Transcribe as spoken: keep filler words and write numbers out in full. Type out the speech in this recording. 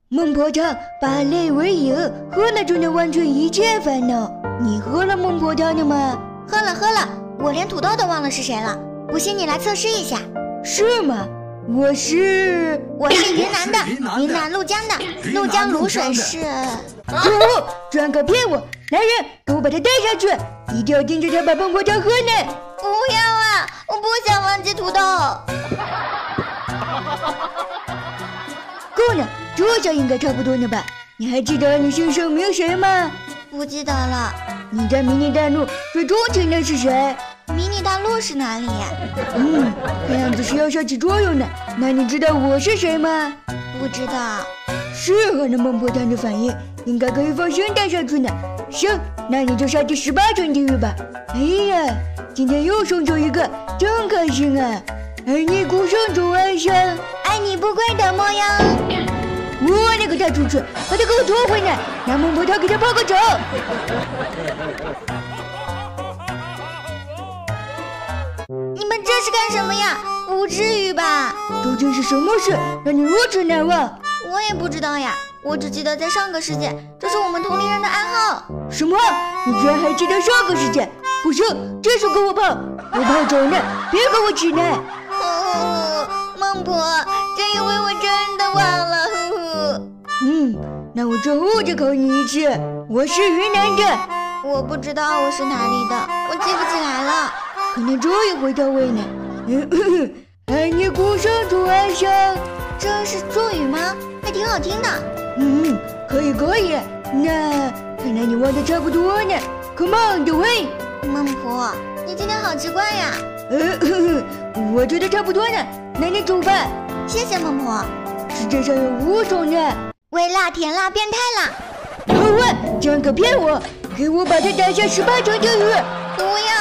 孟婆汤把泪为饮，喝了就能完全一切烦恼。你喝了孟婆汤了吗？ 喝了喝了，我连土豆都忘了是谁了。不信你来测试一下。 是吗？我是我是云南的，云南鹭江的，鹭江卤水是。 可恶，专搞骗我！来人，给我把他带下去，一定要盯着他把孟婆汤喝呢。 不要啊，我不想忘记土豆。 够了，这下应该差不多了吧？你还记得你姓盛名谁吗？ 不记得了。 你在迷你大陆最钟情的是谁？ 迷你大陆是哪里呀？ 嗯，看样子是要下起作用呢。那你知道我是谁吗？ 不知道。 是喝了孟婆汤的反应，应该可以放心带上去呢。行，那你就下第十八层地狱吧。哎呀，今天又送走一个，真开心啊！爱你孤身走暗巷， 爱你不归的模样。 我那个大兔子，把他给我拖回来，拿孟婆汤给他泡个澡。 你们这是干什么呀？不至于吧？ 究竟是什么事让你如此难忘？ 我也不知道呀，我只记得在上个世界，这是我们同龄人的暗号。 什么？你居然还记得上个世界？不行，这手给我泡，我泡走呢，别给我起来。 哦，孟婆，真以为我真的忘了？呵呵。 嗯，那我最后再考你一次，我是云南的。 我不知道我是哪里的，我记不起来了。 可能这一回到位呢。嗯，爱你孤身走暗巷， 这是咒语吗？还挺好听的。 嗯，可以可以。那看来你忘得差不多呢。Come on， the way。 孟婆，你今天好奇怪呀。 呃，呵呵，我觉得差不多呢。那你走吧。 谢谢孟婆。 世界上有五种人， 微辣、甜辣、变态辣。 好啊，真可骗我！给我把他打下十八层地狱！ 不要。